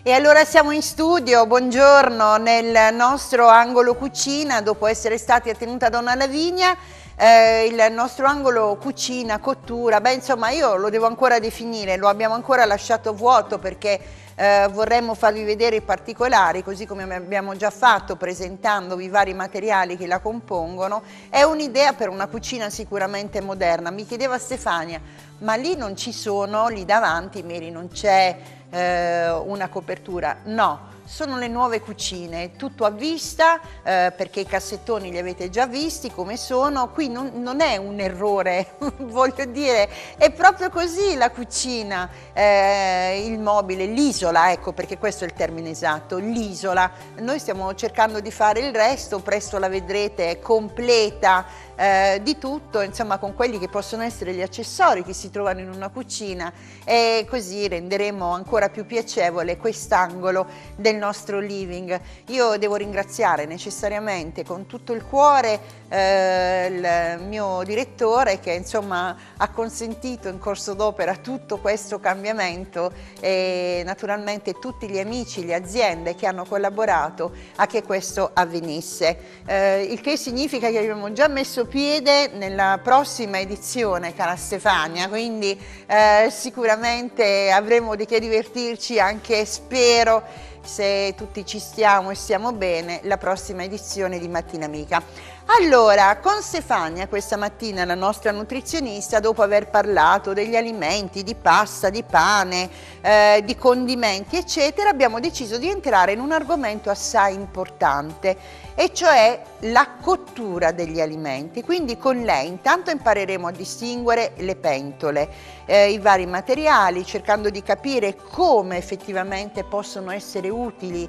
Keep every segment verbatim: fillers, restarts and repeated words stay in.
E allora siamo in studio, buongiorno, nel nostro angolo cucina, dopo essere stati a Tenuta Donna Lavinia, eh, il nostro angolo cucina, cottura, beh insomma io lo devo ancora definire, lo abbiamo ancora lasciato vuoto perché eh, vorremmo farvi vedere i particolari, così come abbiamo già fatto presentandovi i vari materiali che la compongono. È un'idea per una cucina sicuramente moderna. Mi chiedeva Stefania, ma lì non ci sono, lì davanti, Mary, non c'è eh, una copertura? No, sono le nuove cucine, tutto a vista, eh, perché i cassettoni li avete già visti come sono. Qui non, non è un errore, voglio dire, è proprio così la cucina, eh, il mobile, l'isola, ecco, perché questo è il termine esatto, l'isola. Noi stiamo cercando di fare il resto, presto la vedrete, è completa, Eh, di tutto, insomma, con quelli che possono essere gli accessori che si trovano in una cucina, e così renderemo ancora più piacevole quest'angolo del nostro living. Io devo ringraziare necessariamente con tutto il cuore eh, il mio direttore che insomma ha consentito in corso d'opera tutto questo cambiamento, e naturalmente tutti gli amici, le aziende che hanno collaborato a che questo avvenisse, eh, il che significa che abbiamo già messo piede nella prossima edizione, cara Stefania, quindi eh, sicuramente avremo di che divertirci anche, spero, se tutti ci stiamo e stiamo bene, la prossima edizione di Mattina Amica. Allora, con Stefania questa mattina, la nostra nutrizionista, dopo aver parlato degli alimenti, di pasta, di pane, eh, di condimenti, eccetera, abbiamo deciso di entrare in un argomento assai importante, e cioè la cottura degli alimenti. Quindi con lei intanto impareremo a distinguere le pentole, eh, i vari materiali, cercando di capire come effettivamente possono essere utili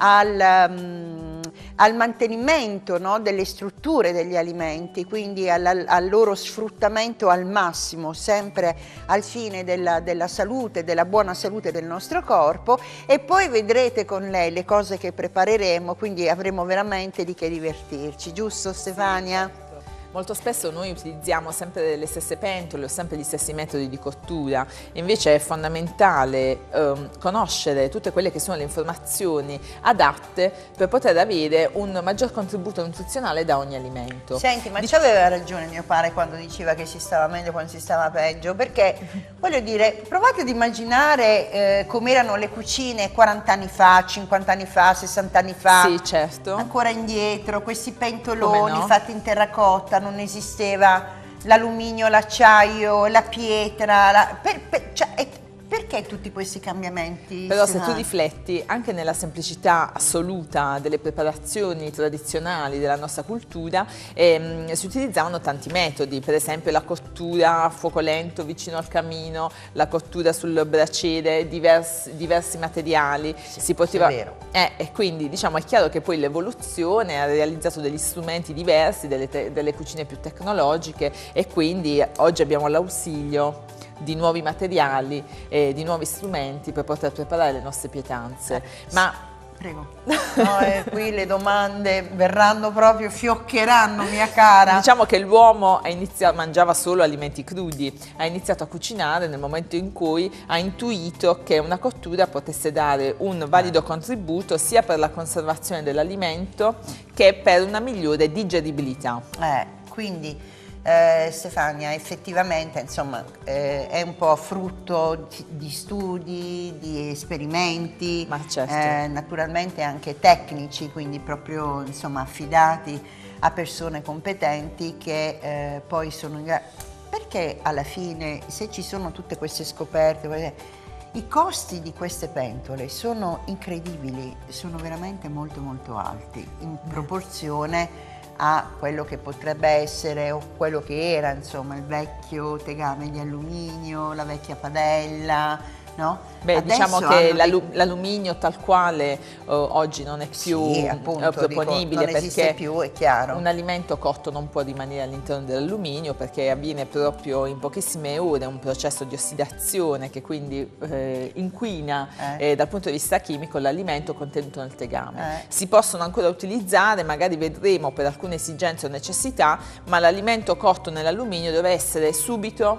al, um, al mantenimento, no, delle strutture degli alimenti, quindi al, al loro sfruttamento al massimo, sempre al fine della, della salute, della buona salute del nostro corpo. E poi vedrete con lei le cose che prepareremo, quindi avremo veramente di che divertirci, giusto Stefania? Molto spesso noi utilizziamo sempre le stesse pentole o sempre gli stessi metodi di cottura, invece è fondamentale ehm, conoscere tutte quelle che sono le informazioni adatte per poter avere un maggior contributo nutrizionale da ogni alimento. Senti, ma Dic- c'aveva ragione mio padre quando diceva che si stava meglio quando si stava peggio, perché voglio dire, provate ad immaginare eh, com'erano le cucine quaranta anni fa, cinquanta anni fa, sessanta anni fa, sì, certo. ancora indietro, questi pentoloni no? fatti in terracotta, non esisteva l'alluminio, l'acciaio, la pietra, la, per, per, cioè, è, perché tutti questi cambiamenti? Però se tu rifletti anche nella semplicità assoluta delle preparazioni tradizionali della nostra cultura, ehm, si utilizzavano tanti metodi, per esempio la cottura a fuoco lento vicino al camino, la cottura sul braciere, diversi, diversi materiali. Sì, si poteva, è vero. Eh, e quindi diciamo è chiaro che poi l'evoluzione ha realizzato degli strumenti diversi, delle, te, delle cucine più tecnologiche, e quindi oggi abbiamo l'ausilio di nuovi materiali e di nuovi strumenti per poter preparare le nostre pietanze. Ma prego. No, eh, qui le domande verranno proprio, fioccheranno, mia cara. Diciamo che l'uomo mangiava solo alimenti crudi, ha iniziato a cucinare nel momento in cui ha intuito che una cottura potesse dare un valido contributo sia per la conservazione dell'alimento che per una migliore digeribilità. Eh, quindi Eh, Stefania, effettivamente insomma eh, è un po' frutto di, di studi, di esperimenti, Ma certo. eh, naturalmente anche tecnici, quindi proprio insomma affidati a persone competenti che eh, poi sono in grado, perché alla fine se ci sono tutte queste scoperte, i costi di queste pentole sono incredibili, sono veramente molto molto alti in proporzione a quello che potrebbe essere o quello che era insomma il vecchio tegame di alluminio, la vecchia padella, no? Beh, Adesso diciamo che dei... l'alluminio tal quale eh, oggi non è più sì, appunto, proponibile, dico, non esiste perché più, è chiaro. Un alimento cotto non può rimanere all'interno dell'alluminio, perché avviene proprio in pochissime ore un processo di ossidazione che quindi eh, inquina eh. Eh, dal punto di vista chimico l'alimento contenuto nel tegame. Eh. Si possono ancora utilizzare, magari vedremo per alcune esigenze o necessità, ma l'alimento cotto nell'alluminio deve essere subito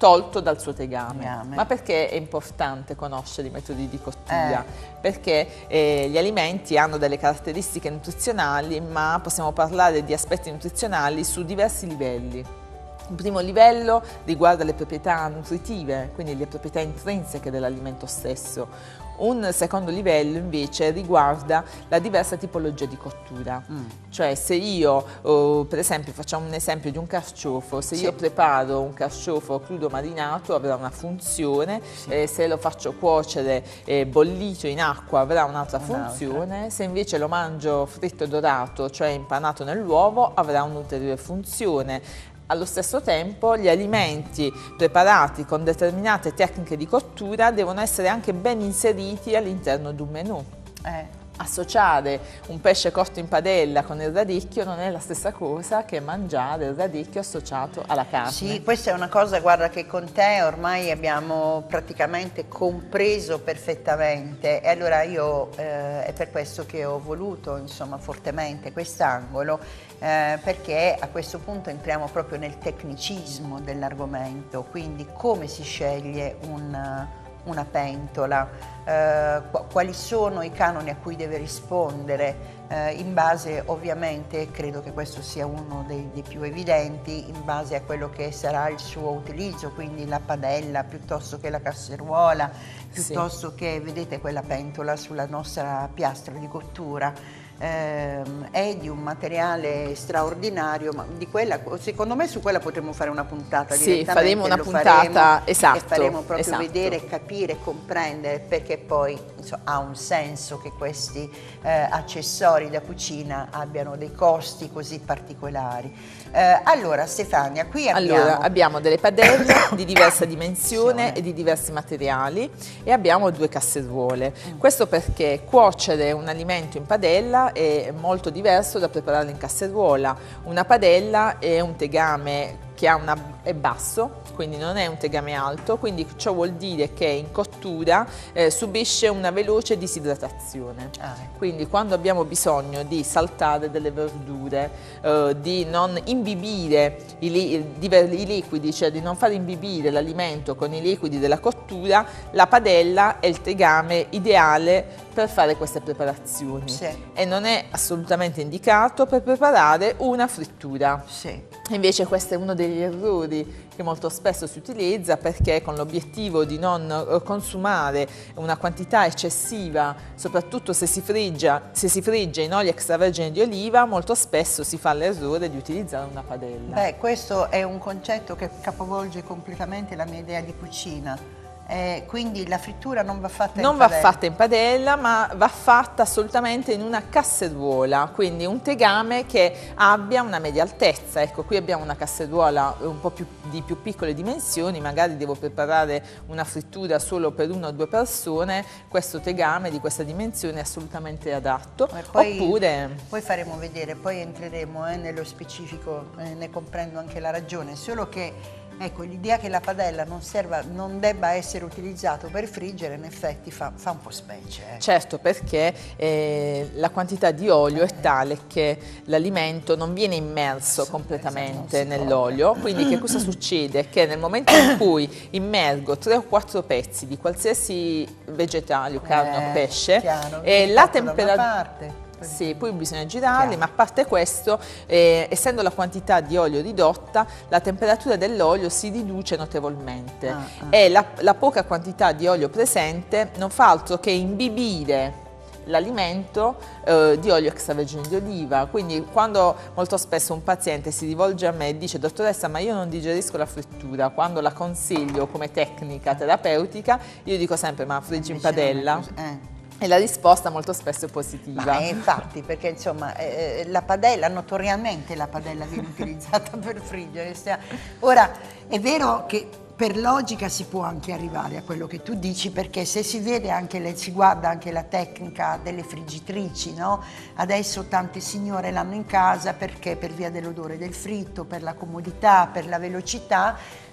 tolto dal suo tegame. Tegame. Ma perché è importante conoscere i metodi di cottura? Eh. Perché eh, gli alimenti hanno delle caratteristiche nutrizionali, ma possiamo parlare di aspetti nutrizionali su diversi livelli. Il primo livello riguarda le proprietà nutritive, quindi le proprietà intrinseche dell'alimento stesso. Un secondo livello invece riguarda la diversa tipologia di cottura, mm. cioè se io, oh, per esempio facciamo un esempio di un carciofo, se sì. io preparo un carciofo crudo marinato avrà una funzione, sì. eh, se lo faccio cuocere eh, bollito in acqua avrà un'altra funzione, se invece lo mangio fritto e dorato, cioè impanato nell'uovo, avrà un'ulteriore funzione. Allo stesso tempo gli alimenti preparati con determinate tecniche di cottura devono essere anche ben inseriti all'interno di un menù. Eh. Associare un pesce cotto in padella con il radicchio non è la stessa cosa che mangiare il radicchio associato alla carne. Sì, questa è una cosa, guarda, che con te ormai abbiamo praticamente compreso perfettamente, e allora io eh, è per questo che ho voluto, insomma, fortemente quest'angolo, eh, perché a questo punto entriamo proprio nel tecnicismo dell'argomento, quindi come si sceglie un... una pentola, eh, quali sono i canoni a cui deve rispondere, eh, in base, ovviamente, credo che questo sia uno dei, dei più evidenti, in base a quello che sarà il suo utilizzo, quindi la padella piuttosto che la casseruola, piuttosto sì. che, vedete, quella pentola sulla nostra piastra di cottura. Eh, è di un materiale straordinario, ma di quella, secondo me su quella potremmo fare una puntata. Sì, faremo una puntata, faremo, esatto, e faremo proprio esatto. vedere, capire, comprendere, perché poi insomma, ha un senso che questi eh, accessori da cucina abbiano dei costi così particolari. Eh, allora Stefania, qui abbiamo... Allora, abbiamo delle padelle di diversa dimensione e di diversi materiali e abbiamo due casseruole. Mm. Questo perché cuocere un alimento in padella è molto diverso da prepararlo in casseruola. Una padella è un tegame che ha una, è basso, quindi non è un tegame alto, quindi ciò vuol dire che in cottura eh, subisce una veloce disidratazione. Ah. Quindi quando abbiamo bisogno di saltare delle verdure, eh, di non imbibire i, li, i liquidi, cioè di non far imbibire l'alimento con i liquidi della cottura, la padella è il tegame ideale per fare queste preparazioni. Sì. E non è assolutamente indicato per preparare una frittura. Sì. Invece questo è uno degli errori che molto spesso si utilizza, perché con l'obiettivo di non consumare una quantità eccessiva, soprattutto se si frigge, se si frigge in olio extravergine di oliva, molto spesso si fa l'errore di utilizzare una padella. Beh, questo è un concetto che capovolge completamente la mia idea di cucina. Eh, quindi la frittura non va fatta in non padella? Non va fatta in padella, ma va fatta assolutamente in una casseruola, quindi un tegame che abbia una media altezza. Ecco, qui abbiamo una casseruola un po' più, di più piccole dimensioni, magari devo preparare una frittura solo per una o due persone, questo tegame di questa dimensione è assolutamente adatto. Poi, Oppure... poi faremo vedere, poi entreremo eh, nello specifico, eh, ne comprendo anche la ragione, solo che ecco, l'idea che la padella non, serva, non debba essere utilizzato per friggere in effetti fa, fa un po' specie. Eh. Certo, perché eh, la quantità di olio è tale che l'alimento non viene immerso completamente nell'olio, quindi che cosa succede? Che nel momento in cui immergo tre o quattro pezzi di qualsiasi vegetale o carne eh, o pesce, chiaro, eh, la temperatura... Sì, poi bisogna girarli, chiaro. Ma a parte questo, eh, essendo la quantità di olio ridotta, la temperatura dell'olio si riduce notevolmente ah, ah. e la, la poca quantità di olio presente non fa altro che imbibire l'alimento eh, di olio extravergine di oliva. Quindi quando molto spesso un paziente si rivolge a me e dice: dottoressa, ma io non digerisco la frittura, quando la consiglio come tecnica terapeutica, io dico sempre: ma friggi in padella? Eh. E la risposta molto spesso è positiva. Ma infatti, perché insomma eh, la padella, notoriamente la padella viene utilizzata per friggere. Ora, è vero che per logica si può anche arrivare a quello che tu dici, perché se si vede anche, le, si guarda anche la tecnica delle friggitrici, no? Adesso tante signore l'hanno in casa perché per via dell'odore del fritto, per la comodità, per la velocità,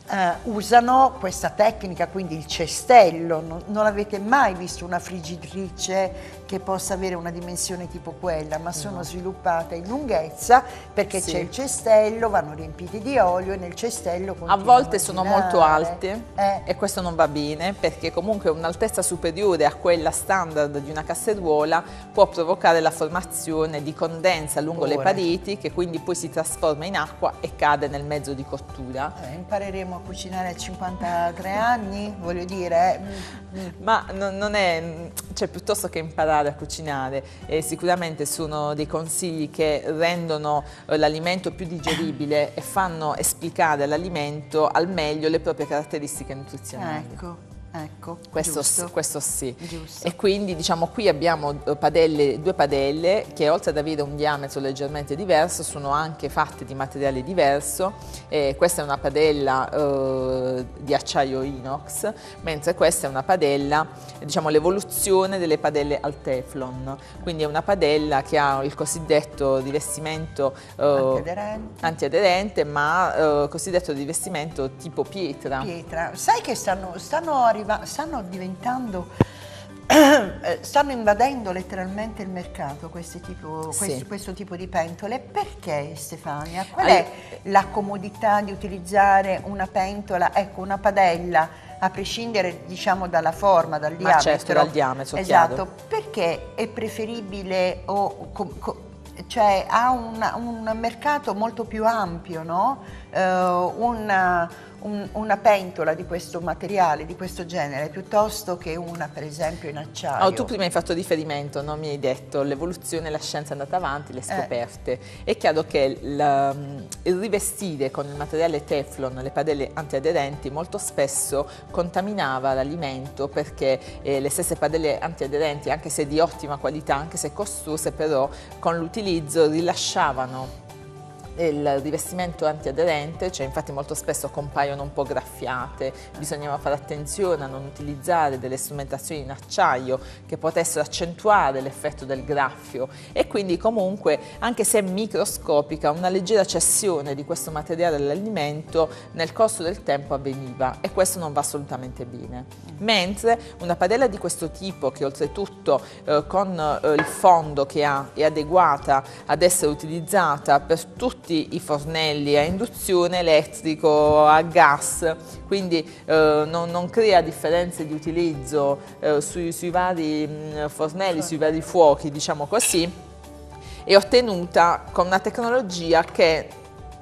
eh, usano questa tecnica, quindi il cestello. Non, non avete mai visto una friggitrice che possa avere una dimensione tipo quella, ma sono no. sviluppate in lunghezza perché sì. c'è il cestello, vanno riempiti di olio e nel cestello a volte a sono molto alte eh. e questo non va bene, perché comunque un'altezza superiore a quella standard di una casseruola può provocare la formazione di condensa lungo Ora. le pareti, che quindi poi si trasforma in acqua e cade nel mezzo di cottura. Eh, impareremo a cucinare a cinquantatré anni, voglio dire. Eh. Ma no, non è, cioè piuttosto che imparare a cucinare, eh, sicuramente sono dei consigli che rendono eh, l'alimento più digeribile e fanno esplicare all'alimento al meglio le proprie caratteristiche nutrizionali. Ecco. Ecco, questo, giusto. questo sì. Giusto. E quindi diciamo qui abbiamo padelle, due padelle che oltre ad avere un diametro leggermente diverso sono anche fatte di materiale diverso. Eh, questa è una padella eh, di acciaio inox, mentre questa è una padella, diciamo l'evoluzione delle padelle al Teflon, quindi è una padella che ha il cosiddetto rivestimento eh, antiaderente. antiaderente, ma eh, cosiddetto rivestimento tipo pietra. Pietra. Sai che stanno, stanno arrivando stanno diventando, stanno invadendo letteralmente il mercato questi tipo, sì. questo, questo tipo di pentole. Perché, Stefania? Qual è la comodità di utilizzare una pentola, ecco, una padella, a prescindere diciamo dalla forma, dal Ma diametro? certo, dal diametro, esatto. chiaro. Perché è preferibile o co, co, cioè ha una, un mercato molto più ampio, no? Uh, una, un, una pentola di questo materiale, di questo genere, piuttosto che una per esempio in acciaio. Oh, tu prima hai fatto riferimento, non mi hai detto l'evoluzione, la scienza è andata avanti, le scoperte. Eh. È chiaro che il, il rivestire con il materiale Teflon le padelle antiaderenti molto spesso contaminava l'alimento, perché eh, le stesse padelle antiaderenti, anche se di ottima qualità, anche se costose, però con l'utilizzo rilasciavano il rivestimento antiaderente, cioè infatti molto spesso compaiono un po' graffiate. Bisognava fare attenzione a non utilizzare delle strumentazioni in acciaio che potessero accentuare l'effetto del graffio, e quindi comunque, anche se microscopica, una leggera cessione di questo materiale all'alimento nel corso del tempo avveniva, e questo non va assolutamente bene. Mentre una padella di questo tipo, che oltretutto eh, con eh, il fondo che ha è adeguata ad essere utilizzata per tutti i fornelli a induzione, elettrico, a gas, quindi eh, non, non crea differenze di utilizzo eh, sui, sui vari mh, fornelli, sui vari fuochi, diciamo così, è ottenuta con una tecnologia che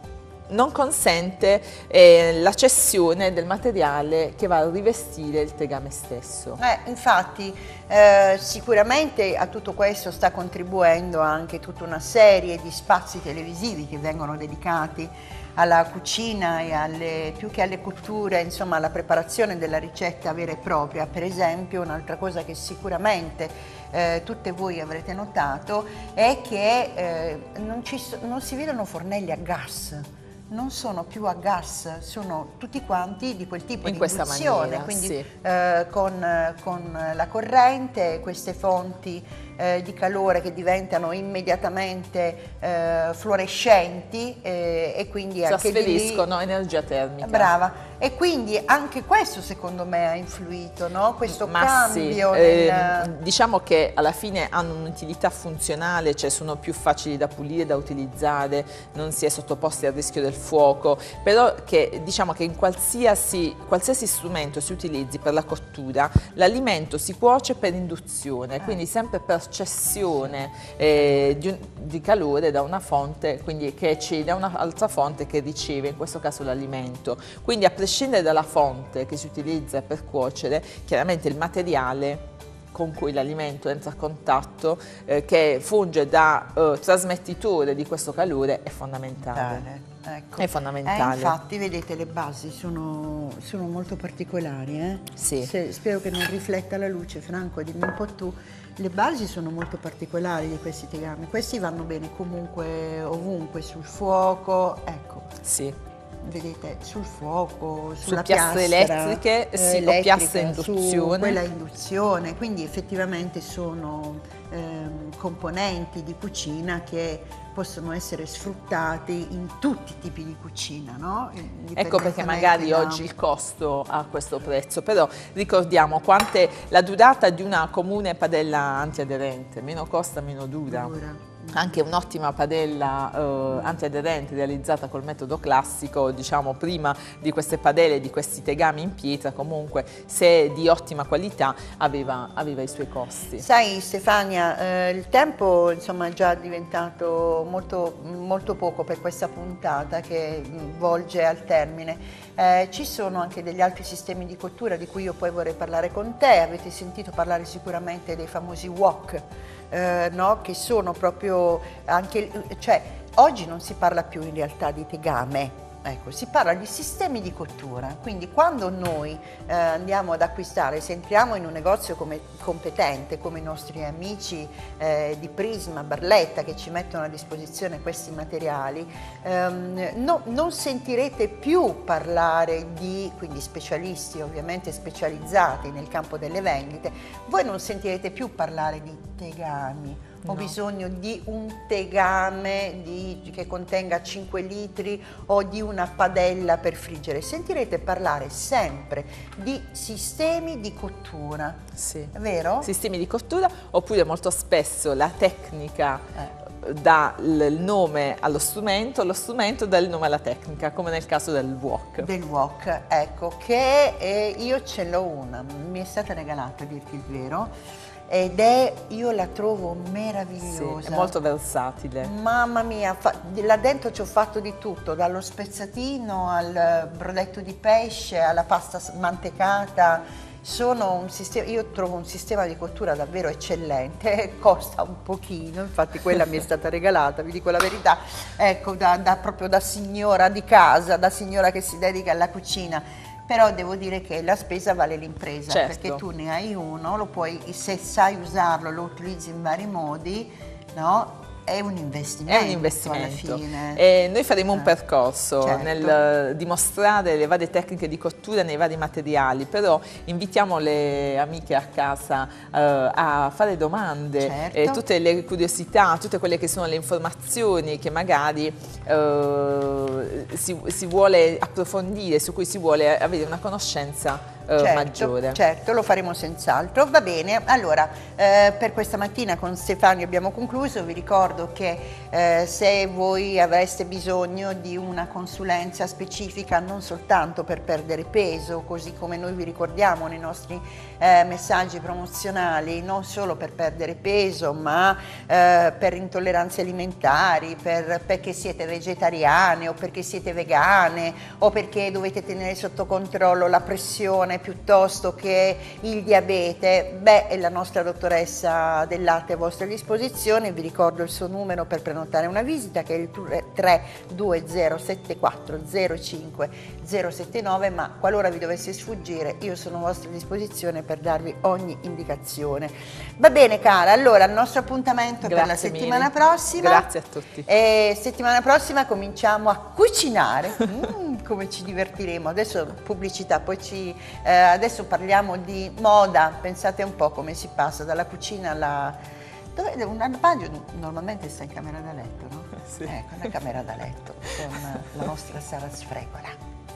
non consente eh, la cessione del materiale che va a rivestire il tegame stesso. Eh, infatti eh, sicuramente a tutto questo sta contribuendo anche tutta una serie di spazi televisivi che vengono dedicati alla cucina e alle, più che alle cotture, insomma alla preparazione della ricetta vera e propria. Per esempio, un'altra cosa che sicuramente eh, tutte voi avrete notato è che eh, non, ci, non si vedono fornelli a gas. Non sono più a gas, sono tutti quanti di quel tipo in di questa induzione, maniera, quindi sì. eh, con, con la corrente, queste fonti eh, di calore che diventano immediatamente eh, fluorescenti eh, e quindi anche trasferiscono lì, energia termica. Brava. E quindi anche questo secondo me ha influito, no? Questo Ma cambio. Sì. Nel... Eh, diciamo che alla fine hanno un'utilità funzionale, cioè sono più facili da pulire, da utilizzare, non si è sottoposti al rischio del fuoco, però che diciamo che in qualsiasi, qualsiasi strumento si utilizzi per la cottura, l'alimento si cuoce per induzione, quindi sempre per cessione eh, di, di calore da una fonte, quindi che cede a un'altra fonte che riceve, in questo caso l'alimento. Quindi a prescindere dalla fonte che si utilizza per cuocere, chiaramente il materiale con cui l'alimento entra a contatto, eh, che funge da eh, trasmettitore di questo calore, è fondamentale. Ecco. È fondamentale. Eh, infatti, vedete, le basi sono, sono molto particolari. Eh? Sì. Se, spero che non rifletta la luce, Franco, dimmi un po' tu. Le basi sono molto particolari di questi tegami. Questi vanno bene comunque ovunque, sul fuoco, ecco. Sì. vedete, sul fuoco, sulla su piastre piastra, elettriche, eh, sì, o elettrica, piastre a su induzione. quella induzione, quindi effettivamente sono ehm, componenti di cucina che possono essere sfruttati in tutti i tipi di cucina, no? Ecco perché Indipendentemente magari da- oggi il costo ha questo prezzo, però ricordiamo quante la durata di una comune padella antiaderente, meno costa, meno dura. dura. Anche un'ottima padella eh, antiaderente realizzata col metodo classico, diciamo prima di queste padelle, di questi tegami in pietra, comunque se di ottima qualità aveva, aveva i suoi costi. Sai Stefania, eh, il tempo insomma è già diventato molto, molto poco per questa puntata che mh, volge al termine. Eh, ci sono anche degli altri sistemi di cottura di cui io poi vorrei parlare con te. Avete sentito parlare sicuramente dei famosi wok, eh, no? Che sono proprio anche, cioè oggi non si parla più in realtà di tegame. Ecco, si parla di sistemi di cottura, quindi quando noi eh, andiamo ad acquistare, se entriamo in un negozio come, competente come i nostri amici eh, di Prisma, Barletta che ci mettono a disposizione questi materiali, ehm, no, non sentirete più parlare di, quindi specialisti ovviamente specializzati nel campo delle vendite, voi non sentirete più parlare di tegami. Ho No. bisogno di un tegame di, che contenga cinque litri o di una padella per friggere. Sentirete parlare sempre di sistemi di cottura, Sì. è vero? Sistemi di cottura, oppure molto spesso la tecnica Eh. dà il nome allo strumento, lo strumento dà il nome alla tecnica, come nel caso del wok. Del wok, ecco, che eh, io ce l'ho una, mi è stata regalata a dirti il vero, ed è, io la trovo meravigliosa. Sì, è molto versatile. Mamma mia, fa, là dentro ci ho fatto di tutto, dallo spezzatino al brodetto di pesce, alla pasta mantecata. Sono un sistema, io trovo un sistema di cottura davvero eccellente, costa un pochino, infatti quella mi è stata regalata, vi dico la verità, ecco, da, da, proprio da signora di casa, da signora che si dedica alla cucina. Però devo dire che la spesa vale l'impresa, certo, perché tu ne hai uno, lo puoi, se sai usarlo, lo utilizzi in vari modi, no? È un investimento, È un investimento. alla fine. E noi faremo un Eh, percorso certo. nel dimostrare le varie tecniche di cottura nei vari materiali, però invitiamo le amiche a casa eh, a fare domande, Certo. eh, tutte le curiosità, tutte quelle che sono le informazioni che magari eh, si, si vuole approfondire, su cui si vuole avere una conoscenza eh, certo, maggiore. certo, lo faremo senz'altro. Va bene, allora eh, per questa mattina con Stefano abbiamo concluso. Vi ricordo che eh, se voi avreste bisogno di una consulenza specifica non soltanto per perdere peso, così come noi vi ricordiamo nei nostri eh, messaggi promozionali, non solo per perdere peso, ma eh, per intolleranze alimentari, per, perché siete vegetariane o perché siete vegane o perché dovete tenere sotto controllo la pressione piuttosto che il diabete, beh, la nostra dottoressa del latte è a vostra disposizione. Vi ricordo il suo numero per prenotare una visita, che è il tre due zero sette quattro zero cinque zero sette nove, ma qualora vi dovesse sfuggire io sono a vostra disposizione per darvi ogni indicazione. Va bene cara, allora il nostro appuntamento Grazie per la settimana mille. prossima. Grazie a tutti. E settimana prossima cominciamo a cucinare. Mm, come ci divertiremo. Adesso pubblicità, poi ci, eh, adesso parliamo di moda. Pensate un po' come si passa dalla cucina alla... Dove, un armadio normalmente sta in camera da letto, no? Sì. Ecco, una camera da letto con la nostra Sara Sfregola.